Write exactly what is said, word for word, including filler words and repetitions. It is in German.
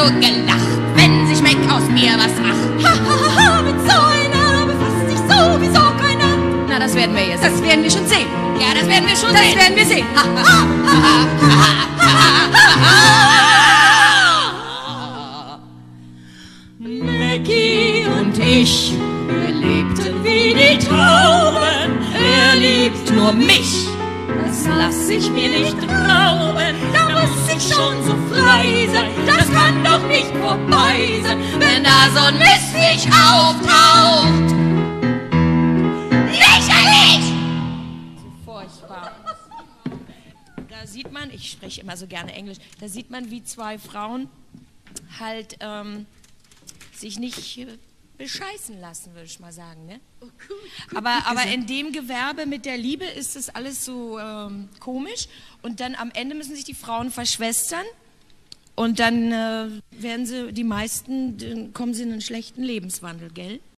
gelacht, wenn sich Mac aus mir was macht. Ha, ha, ha, ha, mit so einer befasst sich sowieso keiner. Na, das werden wir jetzt. Das werden wir schon sehen. Ja, das werden wir schon Das sehen. werden wir sehen. Ha, ha, ha, ha, ha, ha, ha. Mackie und ich, wir lebten wie die Tauben. Er liebt nur mich, das lass ich mir nicht rauben. Da muss ich schon so frei sein, das kann doch nicht vorbei sein, wenn da so ein Mist nicht auftaucht. Lächerlich! So furchtbar. Da sieht man, ich spreche immer so gerne Englisch, da sieht man, wie zwei Frauen halt ähm, sich nicht äh, bescheißen lassen, würde ich mal sagen. Ne? Oh, gut, gut, aber, gut aber gesagt. in dem Gewerbe mit der Liebe ist das alles so ähm, komisch. Und dann am Ende müssen sich die Frauen verschwestern. Und dann äh, werden sie, die meisten, dann kommen sie in einen schlechten Lebenswandel, gell?